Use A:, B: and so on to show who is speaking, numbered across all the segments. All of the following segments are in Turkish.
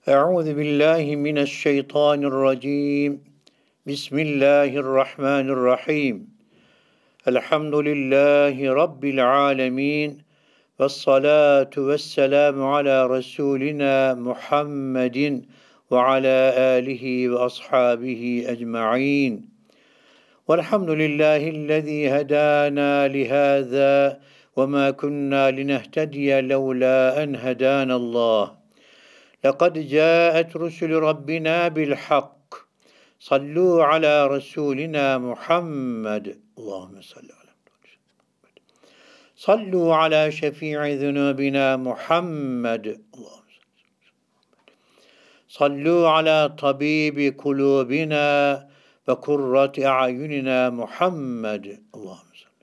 A: Euzu billahi mineşşeytanirracim. Bismillahirrahmanirrahim. Elhamdülillahi Rabbil alemin. Vessalatu vesselamu ala Resulina Muhammedin ve ala alihi ve ashabihi ecma'in. Velhamdülillahillezî hedâna lihâzâ ve mâ kunnâ linehtediye levlâ en hedânallâh. لقد جاءت رسل ربنا بالحق صلوا على رسولنا محمد اللهم صل على محمد صلوا على شفيع ذنوبنا محمد اللهم صلوا على طبيب قلوبنا وقرة أعيننا محمد اللهم صل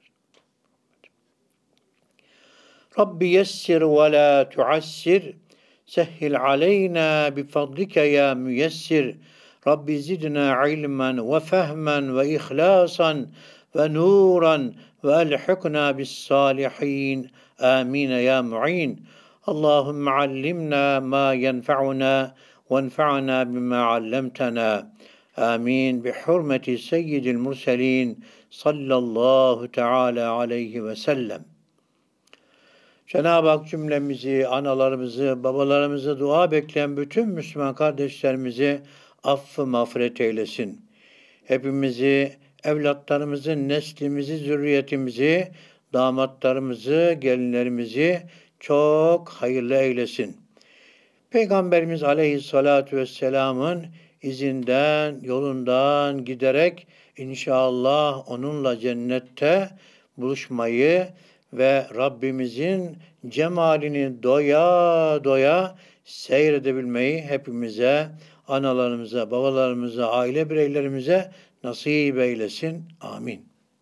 A: رب يسر ولا تعسر Sehhil aleyna bifadlike ya müyessir. Rabbi zidna ilmen ve fehmen ve ihlasan ve nuran ve elhikna bis salihin. Amin ya mu'in. Allahümme allimna ma yenfa'una ve enfa'na bima allamtana. Amin. Bi hurmeti seyyidil murselin sallallahu teala aleyhi ve sellem. Cenab-ı Hak cümlemizi, analarımızı, babalarımızı, dua bekleyen bütün Müslüman kardeşlerimizi affı mağfiret eylesin. Hepimizi, evlatlarımızı, neslimizi, zürriyetimizi, damatlarımızı, gelinlerimizi çok hayırlı eylesin. Peygamberimiz Aleyhisselatü Vesselam'ın izinden, yolundan giderek inşallah onunla cennette buluşmayı ve Rabbimizin cemalini doya doya seyredebilmeyi hepimize, analarımıza, babalarımıza, aile bireylerimize nasip eylesin. Amin.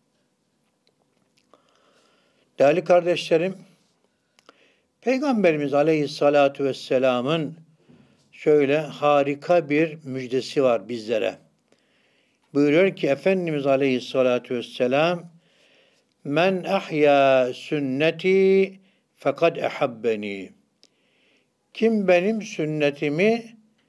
A: Değerli kardeşlerim, Peygamberimiz Aleyhisselatü Vesselam'ın şöyle harika bir müjdesi var bizlere. Buyuruyor ki Efendimiz Aleyhisselatü Vesselam, Men ahya sünneti fekad ehabbeni. Kim benim sünnetimi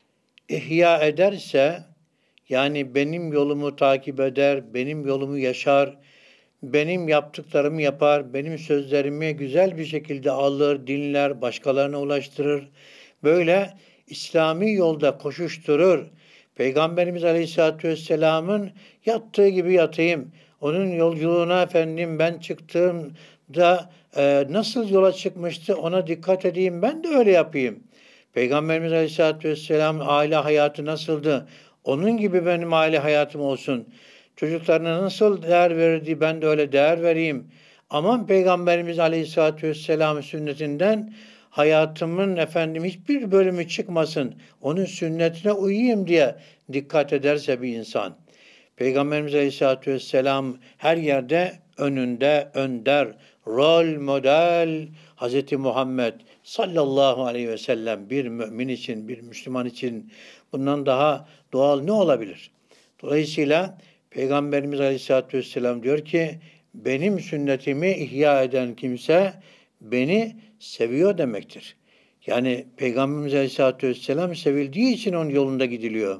A: ihya ederse, yani benim yolumu takip eder, benim yolumu yaşar, benim yaptıklarımı yapar, benim sözlerimi güzel bir şekilde alır, dinler, başkalarına ulaştırır. Böyle İslami yolda koşuşturur. Peygamberimiz Aleyhisselatü Vesselam'ın yattığı gibi yatayım. Onun yolculuğuna efendim ben çıktığımda nasıl yola çıkmıştı ona dikkat edeyim, ben de öyle yapayım. Peygamberimiz Aleyhisselatü Vesselam aile hayatı nasıldı? Onun gibi benim aile hayatım olsun. Çocuklarına nasıl değer verirdi, ben de öyle değer vereyim. Aman Peygamberimiz Aleyhisselatü Vesselam'ın sünnetinden hayatımın efendim hiçbir bölümü çıkmasın. Onun sünnetine uyuyayım diye dikkat ederse bir insan. Peygamberimiz Aleyhisselatü Vesselam her yerde önünde önder, rol model Hz. Muhammed sallallahu aleyhi ve sellem bir mümin için, bir Müslüman için bundan daha doğal ne olabilir? Dolayısıyla Peygamberimiz Aleyhisselatü Vesselam diyor ki benim sünnetimi ihya eden kimse beni seviyor demektir. Yani Peygamberimiz Aleyhisselatü Vesselam sevildiği için onun yolunda gidiliyor.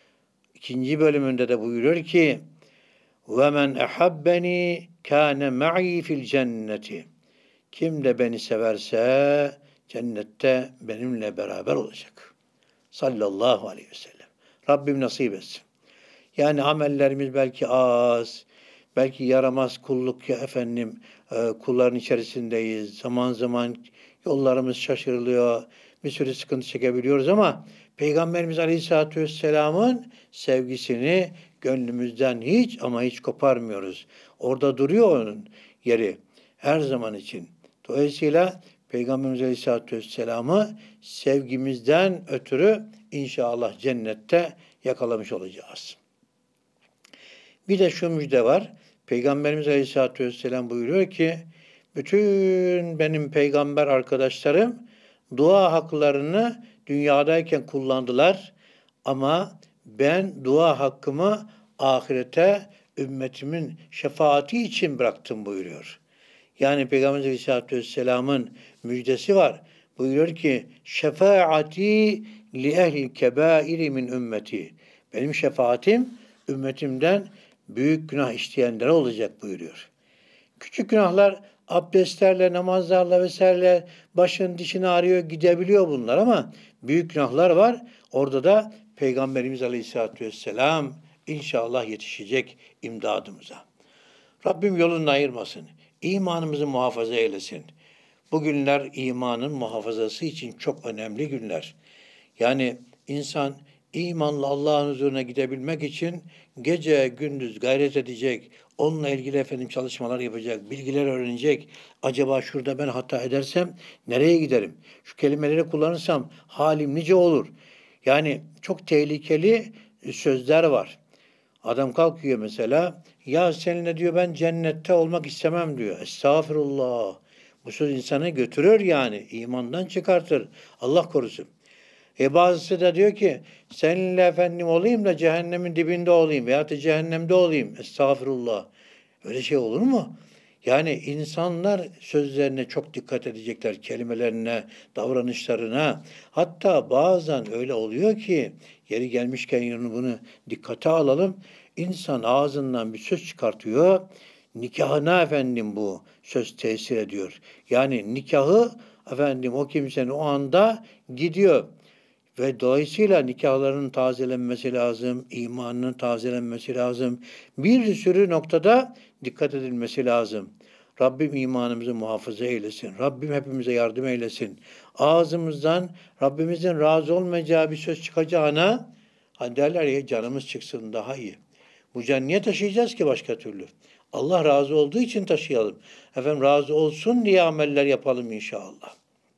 A: İkinci bölümünde de buyuruyor ki وَمَنْ اَحَبَّنِي كَانَ مَعِي فِي الْجَنَّةِ. Kim de beni severse cennette benimle beraber olacak. Sallallahu aleyhi ve sellem. Rabbim nasip etsin. Yani amellerimiz belki az, belki yaramaz kulluk ya efendim, kulların içerisindeyiz. Zaman zaman yollarımız şaşırılıyor, bir sürü sıkıntı çekebiliyoruz ama Peygamberimiz Aleyhisselatü Vesselam'ın sevgisini gönlümüzden hiç ama hiç koparmıyoruz. Orada duruyor onun yeri her zaman için. Dolayısıyla Peygamberimiz Aleyhisselatü Vesselam'ı sevgimizden ötürü inşallah cennette yakalamış olacağız. Bir de şu müjde var. Peygamberimiz Aleyhisselatü Vesselam buyuruyor ki bütün benim peygamber arkadaşlarım dua haklarını dünyadayken kullandılar ama ben dua hakkımı ahirete ümmetimin şefaati için bıraktım buyuruyor. Yani Peygamber Aleyhisselatü Vesselam'ın müjdesi var. Buyuruyor ki şefaati li ehli kebairi min ümmeti. Benim şefaatim ümmetimden büyük günah işleyenlere olacak buyuruyor. Küçük günahlar abdestlerle, namazlarla vesaire başın dişini ağrıyor, gidebiliyor bunlar ama büyük günahlar var. Orada da Peygamberimiz Aleyhisselatü Vesselam inşallah yetişecek imdadımıza. Rabbim yolunu ayırmasın. İmanımızı muhafaza eylesin. Bu günler imanın muhafazası için çok önemli günler. Yani insan imanla Allah'ın huzuruna gidebilmek için gece gündüz gayret edecek, onunla ilgili çalışmalar yapacak, bilgiler öğrenecek. Acaba şurada ben hata edersem nereye giderim? Şu kelimeleri kullanırsam halim nice olur? Yani çok tehlikeli sözler var. Adam kalkıyor mesela, ya seninle diyor ben cennette olmak istemem diyor. Estağfurullah. Bu söz insanı götürür yani, imandan çıkartır. Allah korusun. Bazısı da diyor ki seninle efendim olayım da cehennemin dibinde olayım veyahut da cehennemde olayım. Estağfurullah. Öyle şey olur mu? Yani insanlar sözlerine çok dikkat edecekler, kelimelerine, davranışlarına. Hatta bazen öyle oluyor ki, yeri gelmişken bunu dikkate alalım. İnsan ağzından bir söz çıkartıyor, nikahına efendim bu söz tesir ediyor. Yani nikahı efendim o kimsenin o anda gidiyor. Ve dolayısıyla nikahların tazelenmesi lazım, imanının tazelenmesi lazım. Bir sürü noktada dikkat edilmesi lazım. Rabbim imanımızı muhafaza eylesin. Rabbim hepimize yardım eylesin. Ağzımızdan Rabbimizin razı olmayacağı bir söz çıkacağına, hani derler ya, canımız çıksın daha iyi. Bu canı niye taşıyacağız ki başka türlü? Allah razı olduğu için taşıyalım. Efendim razı olsun diye ameller yapalım inşallah.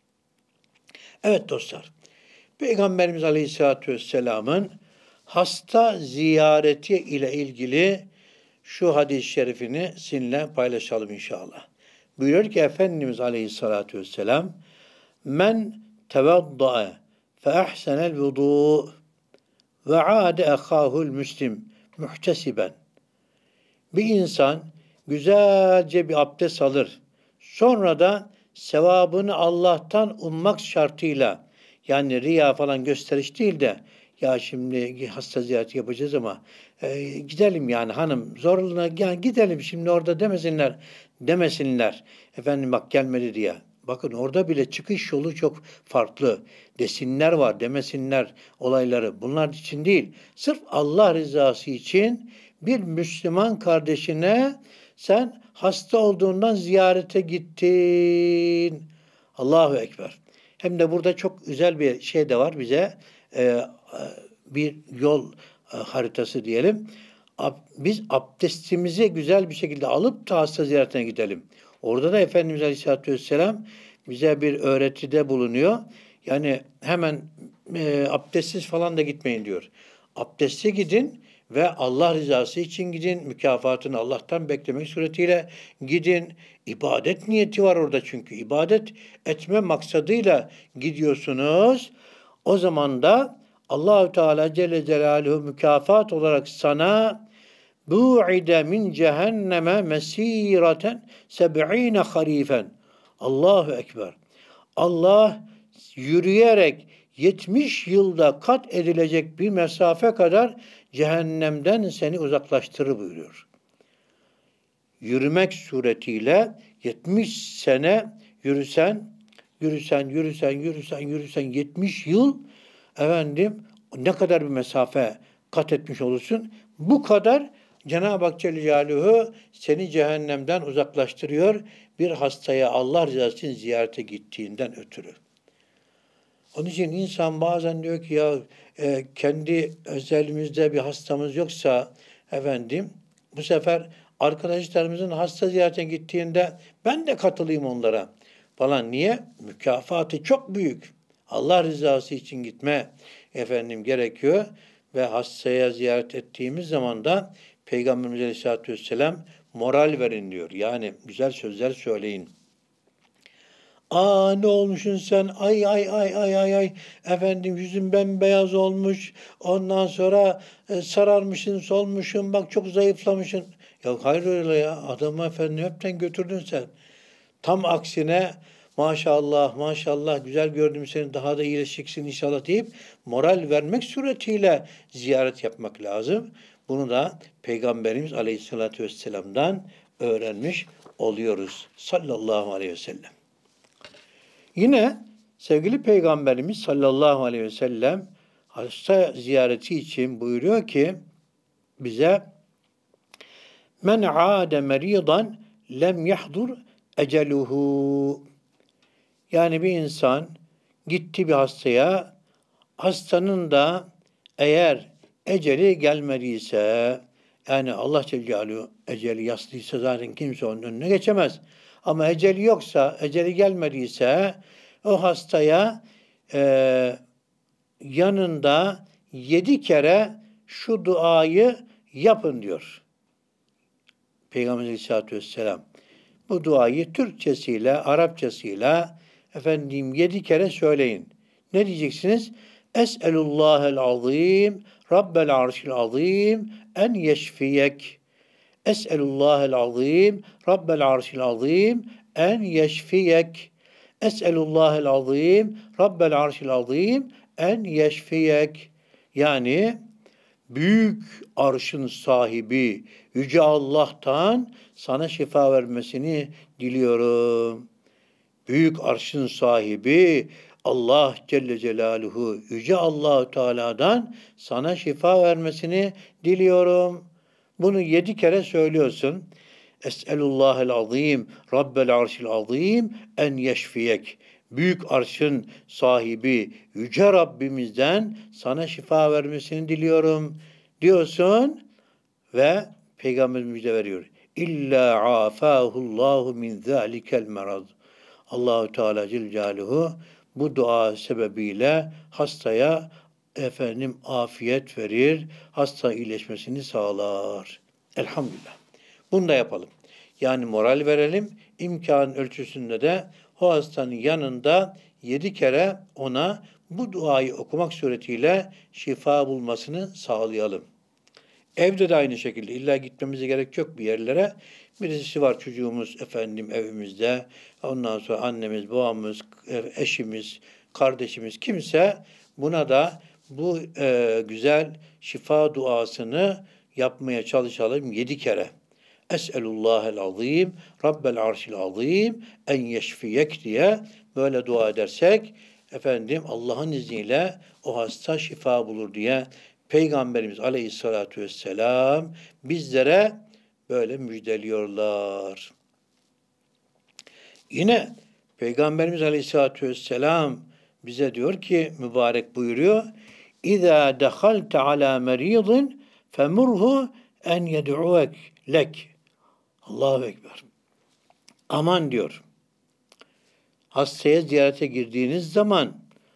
A: Evet dostlar. Peygamberimiz Aleyhisselatü Vesselam'ın hasta ziyareti ile ilgili şu hadis-i şerifini sizinle paylaşalım inşallah. Buyuruyor ki Efendimiz Aleyhisselatü Vesselam, men tevaddae fe ahsenel vudu ve ade ehahul müslim muhtesiben. Bir insan güzelce bir abdest alır. Sonra da sevabını Allah'tan ummak şartıyla, yani riya falan gösteriş değil de ya şimdi hasta ziyareti yapacağız ama gidelim yani hanım zorluğuna yani gidelim şimdi orada demesinler. Efendim bak gelmedi diye. Bakın orada bile çıkış yolu çok farklı. Desinler var, demesinler olayları. Bunlar için değil. Sırf Allah rızası için bir Müslüman kardeşine sen hasta olduğundan ziyarete gittin. Allahu Ekber. Hem de burada çok güzel bir şey de var bize. Bir yol haritası diyelim. Biz abdestimizi güzel bir şekilde alıp da hasta ziyaretine gidelim. Orada da Efendimiz Aleyhisselatü Vesselam bize bir öğretide bulunuyor. Yani hemen abdestsiz falan da gitmeyin diyor. Abdestli gidin ve Allah rızası için gidin. Mükafatını Allah'tan beklemek suretiyle gidin. İbadet niyeti var orada çünkü. İbadet etme maksadıyla gidiyorsunuz. O zaman da Allahu Teala Celle Celaluhu mükafat olarak sana bu'ide min cehenneme mesiraten 70 harifen. Allahu Ekber. Allah yürüyerek 70 yılda kat edilecek bir mesafe kadar cehennemden seni uzaklaştırır buyuruyor. Yürümek suretiyle 70 sene yürüsen 70 yıl efendim ne kadar bir mesafe kat etmiş olursun. Bu kadar Cenab-ı Hak Celle Celaluhu seni cehennemden uzaklaştırıyor bir hastaya Allah rızası için ziyarete gittiğinden ötürü. Onun için insan bazen diyor ki ya kendi özelimizde bir hastamız yoksa efendim bu sefer arkadaşlarımızın hasta ziyaretine gittiğinde ben de katılayım onlara falan. Niye? Mükafatı çok büyük. Allah rızası için gitme efendim gerekiyor ve hastaya ziyaret ettiğimiz zaman da Peygamberimiz Aleyhisselatü Vesselam moral verin diyor. Yani güzel sözler söyleyin. Ne olmuşsun sen? Ay. Efendim yüzün bembeyaz olmuş. Ondan sonra sararmışsın, solmuşsun. Bak çok zayıflamışsın. Ya hayır öyle ya. Adamı efendim hepten götürdün sen. Tam aksine Maşallah, maşallah, güzel gördüm seni, daha da iyileşeceksin inşallah deyip moral vermek suretiyle ziyaret yapmak lazım. Bunu da Peygamberimiz Aleyhisselatü Vesselam'dan öğrenmiş oluyoruz. Sallallahu aleyhi ve sellem. Yine sevgili Peygamberimiz sallallahu aleyhi ve sellem hasta ziyareti için buyuruyor ki bize men aade meridan lem yahdur eceluhu. Yani bir insan gitti bir hastaya, hastanın da eğer eceli gelmediyse, yani Allah Celle Celaluhu eceli yaslıysa zaten kimse onun önüne geçemez. Ama eceli yoksa, eceli gelmediyse o hastaya yanında 7 kere şu duayı yapın diyor Peygamber Aleyhisselatü Vesselam. Bu duayı Türkçesiyle, Arapçasıyla 7 kere söyleyin. Ne diyeceksiniz? Es'elullahel azim, Rabbel arşil azim, en yeşfiyek. Es'elullahel azim, Rabbel arşil azim, en yeşfiyek. Es'elullahel azim, Rabbel arşil azim, en yeşfiyek. Yani büyük arşın sahibi Yüce Allah'tan sana şifa vermesini diliyorum. Büyük arşın sahibi Allah Celle Celaluhu Yüce Allah-u Teala'dan sana şifa vermesini diliyorum. Bunu 7 kere söylüyorsun. Es'elullahel azim, Rabbel arşil azim, en yeşfiyek. Büyük arşın sahibi Yüce Rabbimizden sana şifa vermesini diliyorum diyorsun ve Peygamber müjde veriyor. İlla afahullahu min zalikel merad. Allahu Teala Celle Celaluhu bu dua sebebiyle hastaya afiyet verir, hasta iyileşmesini sağlar. Elhamdülillah. Bunu da yapalım. Yani moral verelim, imkan ölçüsünde de o hastanın yanında 7 kere ona bu duayı okumak suretiyle şifa bulmasını sağlayalım. Evde de aynı şekilde illa gitmemize gerek yok bir yerlere. Birisi var çocuğumuz evimizde. Ondan sonra annemiz, babamız, eşimiz, kardeşimiz kimse buna da bu güzel şifa duasını yapmaya çalışalım 7 kere. Es'elullahel azim, Rabbel arşil azim, en yeşfiyek diye böyle dua edersek Allah'ın izniyle o hasta şifa bulur diye Peygamberimiz Aleyhisselatü Vesselam bizlere böyle müjdeliyorlar. Yine Peygamberimiz Aleyhisselatü Vesselam bize diyor ki, mübarek buyuruyor, İzâ dehalte alâ meridin femurhu en yed'uvek lek. Allahu Ekber. Aman diyor, hastaya ziyarete girdiğiniz zaman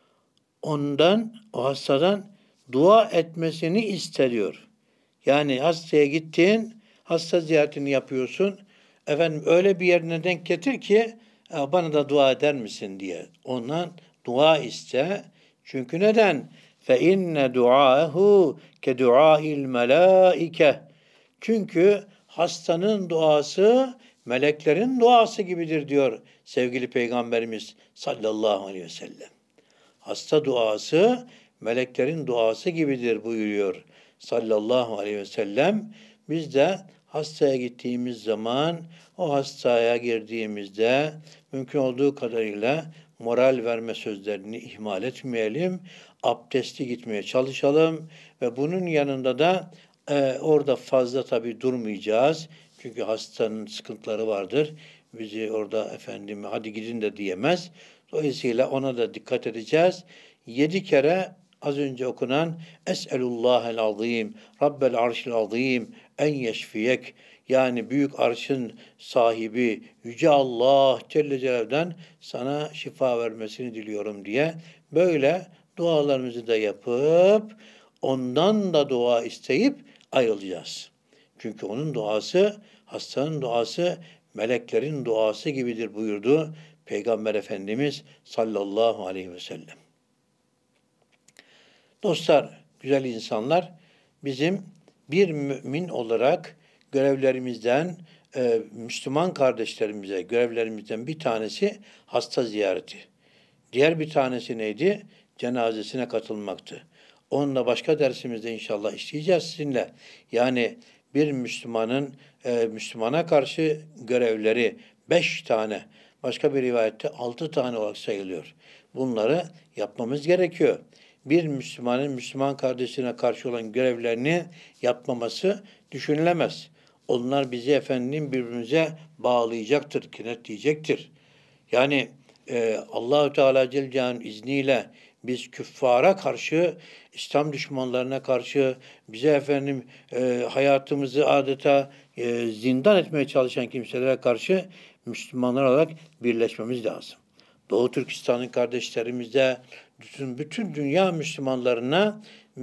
A: o hastadan dua etmesini istiyor. Yani hastaya gittin, hasta ziyaretini yapıyorsun. Öyle bir yerine denk getir ki bana da dua eder misin diye. Ondan dua iste. Çünkü neden? فَاِنَّ دُعَاهُ كَدُعَاءِ الْمَلَائِكَةِ. Çünkü hastanın duası meleklerin duası gibidir diyor sevgili Peygamberimiz sallallahu aleyhi ve sellem. Hasta duası meleklerin duası gibidir buyuruyor sallallahu aleyhi ve sellem. Biz de hastaya gittiğimiz zaman, o hastaya girdiğimizde mümkün olduğu kadarıyla moral verme sözlerini ihmal etmeyelim. Abdestli gitmeye çalışalım ve bunun yanında da orada fazla tabii durmayacağız. Çünkü hastanın sıkıntıları vardır. Bizi orada hadi gidin de diyemez. Dolayısıyla ona da dikkat edeceğiz. 7 kere az önce okunan Es'elullahel azim, Rabbel arşil azim, en yeşfiyek. Yani büyük arşın sahibi Yüce Allah Celle Celaluhu'dan sana şifa vermesini diliyorum diye böyle dualarımızı da yapıp ondan da dua isteyip ayrılacağız. Çünkü onun duası, hastanın duası meleklerin duası gibidir buyurdu Peygamber Efendimiz sallallahu aleyhi ve sellem. Dostlar, güzel insanlar, bizim bir mümin olarak görevlerimizden Müslüman kardeşlerimize görevlerimizden bir tanesi hasta ziyareti. Diğer bir tanesi neydi? Cenazesine katılmaktı. Onunla başka dersimizde inşallah işleyeceğiz sizinle. Yani bir Müslümana karşı görevleri 5 tane, başka bir rivayette 6 tane olarak sayılıyor. Bunları yapmamız gerekiyor. Bir Müslümanın Müslüman kardeşine karşı olan görevlerini yapmaması düşünülemez. Onlar bizi efendim birbirimize bağlayacaktır, kenetleyecektir. Yani Allahü Teala Celle Celaluhu'nun izniyle biz küffara karşı, İslam düşmanlarına karşı, bize efendim hayatımızı adeta zindan etmeye çalışan kimselere karşı Müslümanlar olarak birleşmemiz lazım. Doğu Türkistan'ın kardeşlerimize, bütün dünya Müslümanlarına,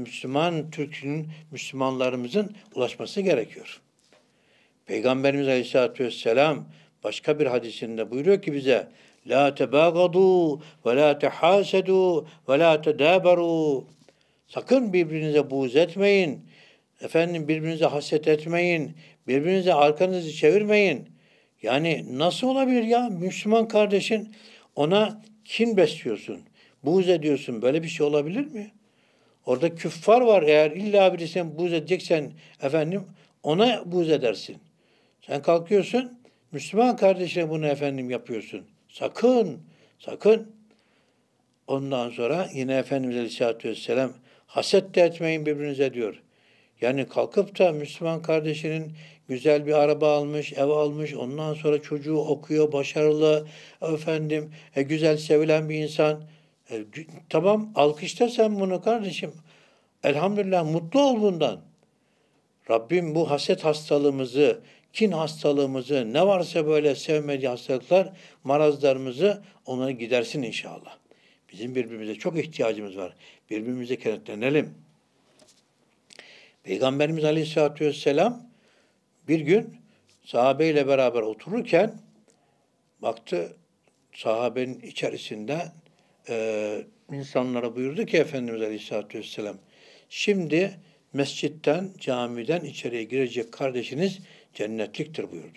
A: Müslümanlarımızın ulaşması gerekiyor. Peygamberimiz Aleyhisselatü Vesselam başka bir hadisinde buyuruyor ki bize La tebâgadû ve la tehâsedû ve la tedâberû. Sakın birbirinize buğz etmeyin. Efendim birbirinize haset etmeyin. Birbirinize arkanızı çevirmeyin. Yani nasıl olabilir ya? Müslüman kardeşin, ona kin besliyorsun. Buğz ediyorsun. Böyle bir şey olabilir mi? Orada küffar var. Eğer illa birisine buğz edeceksen efendim ona buğz edersin. Sen kalkıyorsun, Müslüman kardeşine bunu efendim yapıyorsun. Sakın, sakın. Ondan sonra yine Efendimiz Aleyhisselatü Vesselam haset de etmeyin birbirinize diyor. Yani kalkıp da Müslüman kardeşinin güzel bir araba almış, ev almış, ondan sonra çocuğu okuyor, başarılı, efendim, güzel sevilen bir insan. Tamam, alkışla sen bunu kardeşim. Elhamdülillah, mutlu ol bundan. Rabbim bu haset hastalığımızı, kin hastalığımızı, ne varsa böyle sevmediği hastalıklar, marazlarımızı onları gidersin inşallah. Bizim birbirimize çok ihtiyacımız var. Birbirimize kenetlenelim. Peygamberimiz Aleyhisselatü Vesselam bir gün sahabeyle beraber otururken baktı sahabenin içerisinde insanlara buyurdu ki Efendimiz Aleyhisselatü Vesselam şimdi mescitten, camiden içeriye girecek kardeşiniz cennetliktir buyurdu.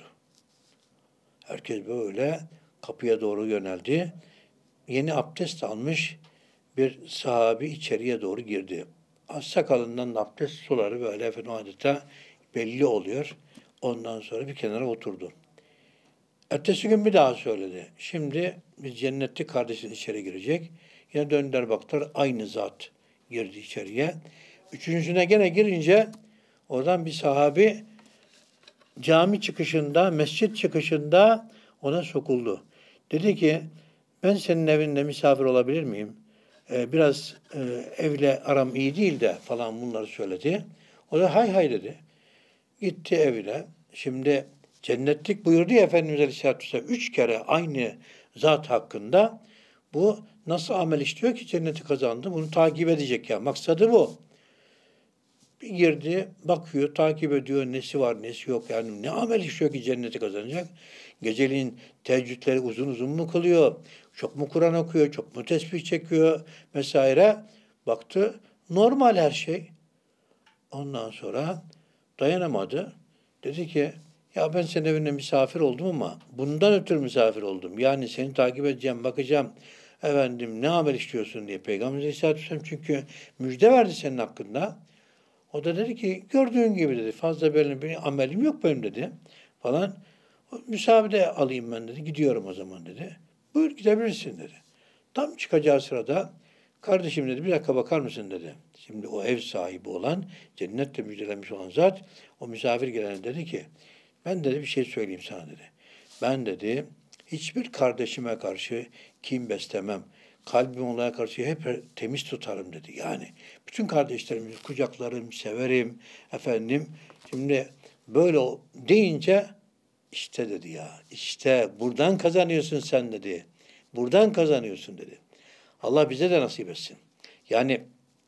A: Herkes böyle kapıya doğru yöneldi. Yeni abdest almış bir sahabi içeriye doğru girdi. Sakalından da abdest suları böyle efendim adeta belli oluyor. Ondan sonra bir kenara oturdu. Ertesi gün bir daha söyledi. Şimdi biz cennetlik kardeşin içeri girecek. Yine döndüler baktılar aynı zat girdi içeriye. Üçüncüsüne gene girince oradan bir sahabi cami çıkışında, mescit çıkışında ona sokuldu. Dedi ki ben senin evinde misafir olabilir miyim? Biraz evle aram iyi değil de falan bunları söyledi. O da hay hay dedi. Gitti evine. Şimdi cennetlik buyurdu ya Efendimiz Aleyhisselatü Vesselam 3 kere aynı zat hakkında. Bu nasıl amel işliyor ki cenneti kazandı? Bunu takip edecek ya. Maksadı bu. Bir girdi, bakıyor, takip ediyor. Nesi var, nesi yok. Yani ne amel işliyor ki cenneti kazanacak? Geceliğin teheccüdleri uzun uzun mu kılıyor? Çok mu Kur'an okuyor? Çok mu tesbih çekiyor? Vesaire. Baktı, normal her şey. Ondan sonra dayanamadı. Dedi ki, ya ben senin evine misafir oldum ama bundan ötürü misafir oldum. Yani seni takip edeceğim, bakacağım. Efendim ne amel işliyorsun diye. Peygamber Aleyhisselatü Vesselam çünkü müjde verdi senin hakkında. O da dedi ki gördüğün gibi dedi fazla böyle bir amelim yok benim dedi falan. Müsaade alayım ben dedi. Gidiyorum o zaman dedi. Buyur gidebilirsin dedi. Tam çıkacağı sırada kardeşim dedi bir dakika bakar mısın dedi. Şimdi o ev sahibi olan cennetle müjdelenmiş olan zat o misafir gelene dedi ki ben dedi bir şey söyleyeyim sana dedi. Ben dedi hiçbir kardeşime karşı kin beslemem. Kalbim onlara karşı hep temiz tutarım dedi. Yani bütün kardeşlerimizi kucaklarım, severim efendim. Şimdi böyle deyince işte dedi ya, işte buradan kazanıyorsun sen dedi. Buradan kazanıyorsun dedi. Allah bize de nasip etsin. Yani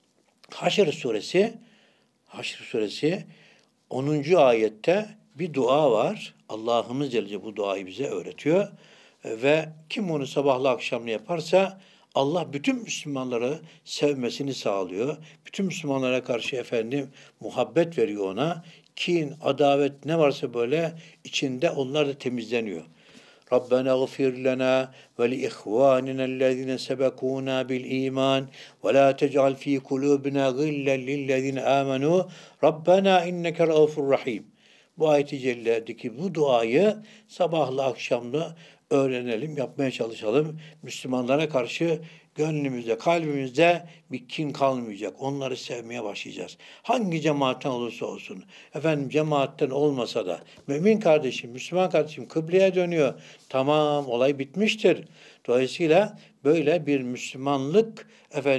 A: Haşr suresi 10. ayette bir dua var. Allah'ımız Celle bu duayı bize öğretiyor. Ve kim bunu sabahla akşamla yaparsa Allah bütün Müslümanları sevmesini sağlıyor. Bütün Müslümanlara karşı efendim muhabbet veriyor ona. kin, adavet ne varsa böyle içinde onlar da temizleniyor. Rabbena gfir lena ve li ihvanina ellezine sebekuna bil iman ve la tec'al fi kulubina gillen lillezine amenu Rabbena inneke raufur rahim. Bu ayet-i celle'deki bu duayı sabahla akşamla öğrenelim, yapmaya çalışalım. Müslümanlara karşı gönlümüzde, kalbimizde bir kin kalmayacak. Onları sevmeye başlayacağız. Hangi cemaatten olursa olsun. Efendim cemaatten olmasa da mümin kardeşim, Müslüman kardeşim kıbleye dönüyor. Tamam, olay bitmiştir. Dolayısıyla böyle bir Müslümanlık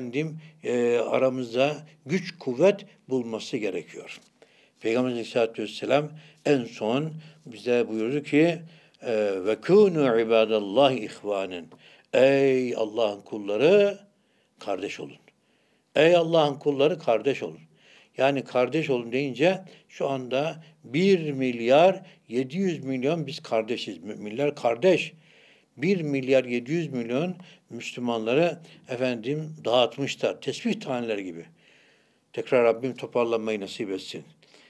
A: aramızda güç kuvvet bulması gerekiyor. Peygamber Aleyhisselatü Vesselam en son bize buyurdu ki ve kûnû ibâdallâhi ihvânen. Ey Allah'ın kulları kardeş olun. Ey Allah'ın kulları kardeş olun. Yani kardeş olun deyince şu anda 1 milyar 700 milyon biz kardeşiz. Müminler kardeş. 1 milyar 700 milyon Müslümanları dağıtmışlar. Tesbih taneleri gibi. Tekrar Rabbim toparlanmayı nasip etsin.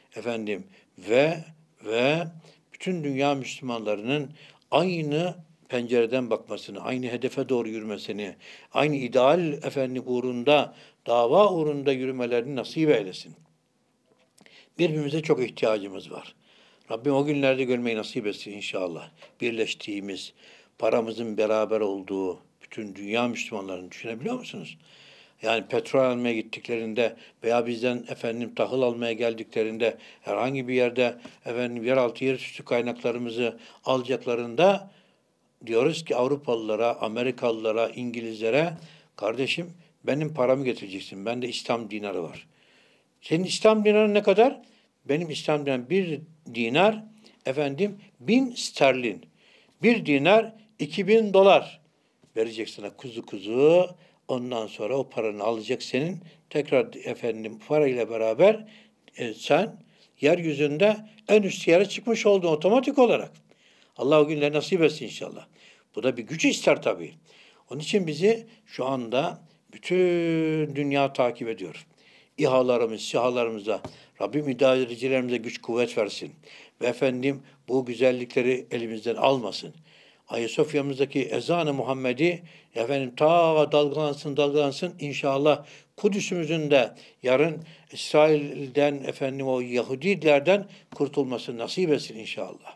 A: Ve bütün dünya Müslümanlarının aynı pencereden bakmasını, aynı hedefe doğru yürümesini, aynı ideal uğrunda, dava uğrunda yürümelerini nasip eylesin. Birbirimize çok ihtiyacımız var. Rabbim o günlerde görmeyi nasip etsin inşallah. Birleştiğimiz, paramızın beraber olduğu bütün dünya Müslümanlarını düşünebiliyor musunuz? Yani petrol almaya gittiklerinde veya bizden tahıl almaya geldiklerinde herhangi bir yerde yeraltı yerüstü kaynaklarımızı alacaklarında diyoruz ki Avrupalılara, Amerikalılara, İngilizlere kardeşim benim paramı getireceksin. Bende İslam dinarı var. Senin İslam dinarı ne kadar? Benim İslam dinarım 1 dinar 1000 sterlin. 1 dinar 2000 dolar verecek sana kuzu kuzu. Ondan sonra o paranı alacak senin. Tekrar parayla beraber sen yeryüzünde en üst yere çıkmış oldun otomatik olarak. Allah o günleri nasip etsin inşallah. Bu da bir güç ister tabii. Onun için bizi şu anda bütün dünya takip ediyor. İHA'larımız, SİHA'larımıza Rabbim idarecilerimize güç kuvvet versin. Ve bu güzellikleri elimizden almasın. Ayasofya'mızdaki ezan-ı Muhammed'i ta dalgalansın inşallah Kudüs'ümüzün de yarın İsrail'den o Yahudilerden kurtulmasını nasip etsin inşallah.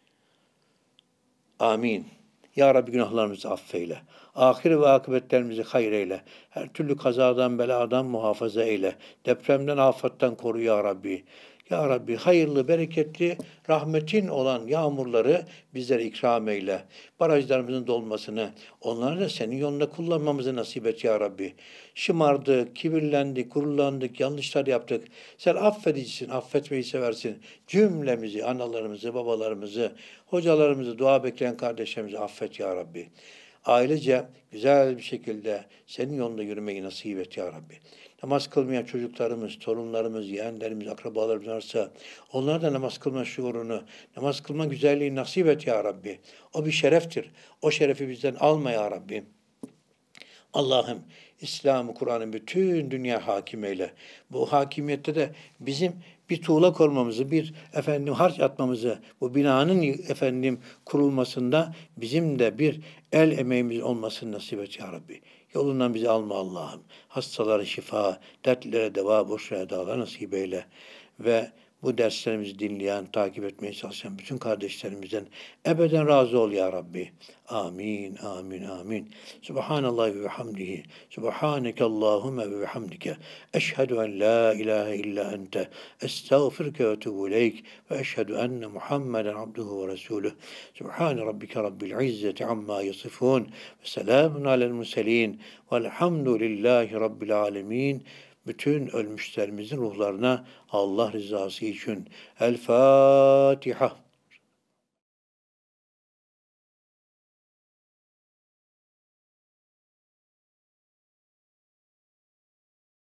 A: Amin. Ya Rabbi günahlarımızı affeyle. Ahir ve akıbetlerimizi hayır eyle. Her türlü kazadan, beladan muhafaza eyle. Depremden, afattan koru ya Rabbi. Ya Rabbi hayırlı, bereketli, rahmetin olan yağmurları bizlere ikram eyle. Barajlarımızın dolmasını, onları da senin yolunda kullanmamızı nasip et ya Rabbi. Şımardık, kibirlendik, gururlandık, yanlışlar yaptık. Sen affedicisin, affetmeyi seversin. Cümlemizi, analarımızı, babalarımızı, hocalarımızı, dua bekleyen kardeşlerimizi affet ya Rabbi. Ailece güzel bir şekilde senin yolunda yürümeyi nasip et ya Rabbi. Namaz kılmayan çocuklarımız, torunlarımız, yeğenlerimiz, akrabalarımız varsa onlara da namaz kılma şuurunu, namaz kılma güzelliğini nasip et ya Rabbi. O bir şereftir. O şerefi bizden alma ya Rabbi. Allah'ım İslam'ı, Kur'an'ı bütün dünya hakim eyle. Bu hakimiyette de bizim bir tuğlak olmamızı, harç atmamızı, bu binanın kurulmasında bizim de bir el emeğimiz olmasını nasip et ya Rabbi. Yolundan bizi alma Allah'ım. Hastalara şifa, dertlere deva, boşluğa dağlar nasip eyle. Ve bu derslerimizi dinleyen, takip etmeye çalışan bütün kardeşlerimizden ebeden razı ol ya Rabbi. Amin, amin, amin. Subhanallah ve hamdihi. Subhaneke Allahümme ve hamdike. Eşhedü en la ilahe illa ente. Estağfirke ve etubu ileyk. Ve eşhedü enne Muhammeden abduhu ve resuluh. Subhane rabbike rabbil izzeti amma yasifun. Ve selamun alel murselin. Velhamdülillahi rabbil alemin. Bütün ölmüşlerimizin ruhlarına Allah rızası için El Fatiha.